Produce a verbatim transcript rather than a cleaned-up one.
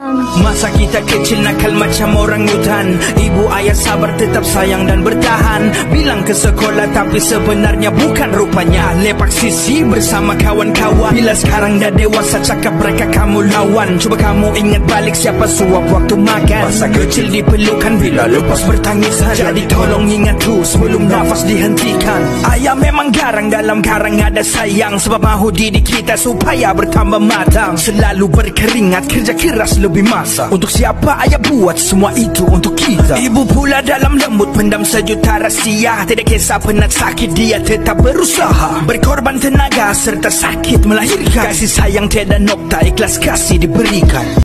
Masa kita kecil nakal macam orang hutan, ibu ayah sabar tetap sayang dan bertahan. Bilang ke sekolah tapi sebenarnya bukan rupanya. Lepak sisi bersama kawan-kawan. Bila sekarang dah dewasa cakap mereka kamu lawan. Cuba kamu ingat balik siapa suap waktu makan. Masa kecil dipelukan bila lepas bertangisan. Jadi tolong ingat tu sebelum nafas dihentikan. Ayah memang garang dalam garang ada sayang. Sebab mahu didik kita supaya bertambah matang. Selalu berkeringat kerja keras lebih masa. Untuk siapa ayah buat semua itu untuk kita. Ibu pula dalam lembut pendam sejuta rahsia. Tidak kisah penat sakit dia tetap berusaha. Berkorban tenaga serta sakit melahirkan. Kasih sayang tiada nokta ikhlas kasih diberikan.